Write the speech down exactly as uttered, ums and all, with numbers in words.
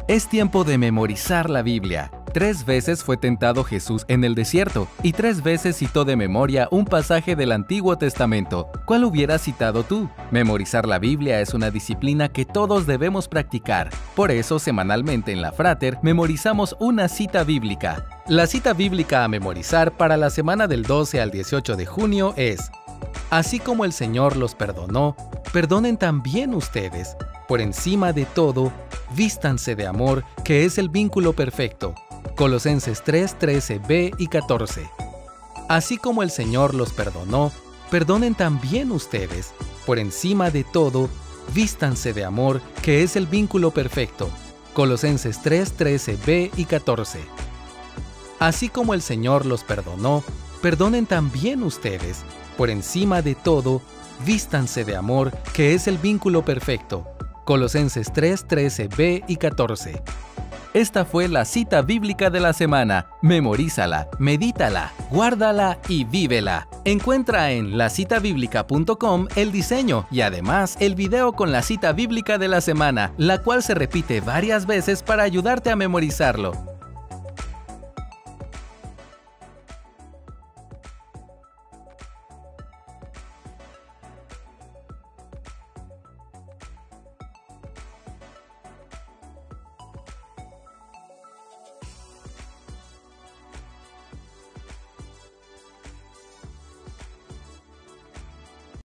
Es tiempo de memorizar la Biblia. Tres veces fue tentado Jesús en el desierto y tres veces citó de memoria un pasaje del Antiguo Testamento. ¿Cuál hubieras citado tú? Memorizar la Biblia es una disciplina que todos debemos practicar. Por eso, semanalmente en la Frater, memorizamos una cita bíblica. La cita bíblica a memorizar para la semana del doce al dieciocho de junio es: así como el Señor los perdonó, perdonen también ustedes. Por encima de todo, vístanse de amor, que es el vínculo perfecto. Colosenses tres, trece b y catorce. Así como el Señor los perdonó, perdonen también ustedes. Por encima de todo, vístanse de amor, que es el vínculo perfecto. Colosenses tres, trece b y catorce. Así como el Señor los perdonó, perdonen también ustedes. Por encima de todo, vístanse de amor, que es el vínculo perfecto. Colosenses tres, trece b y catorce. Esta fue la cita bíblica de la semana. Memorízala, medítala, guárdala y vívela. Encuentra en la cita bíblica punto com el diseño y además el video con la cita bíblica de la semana, la cual se repite varias veces para ayudarte a memorizarlo.